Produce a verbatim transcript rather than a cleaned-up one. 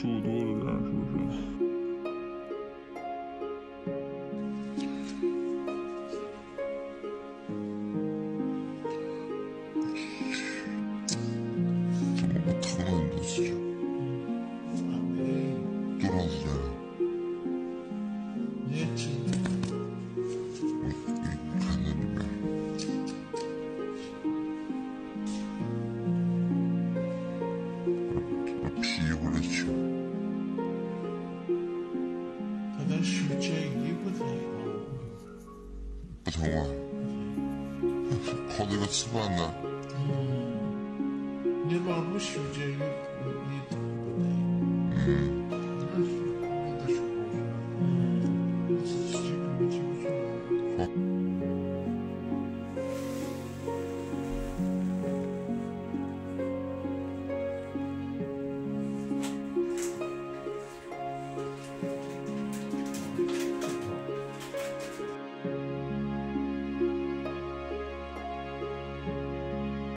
说多了点，是不是？怎么我疼了你多次这？多长时间了？ 你也记得。 我你看在里面。皮回来取。 他在书间衣服在啊。 不疼啊？靠这个吃饭呢？ 嗯，你老母书间衣服你疼不疼？ 嗯。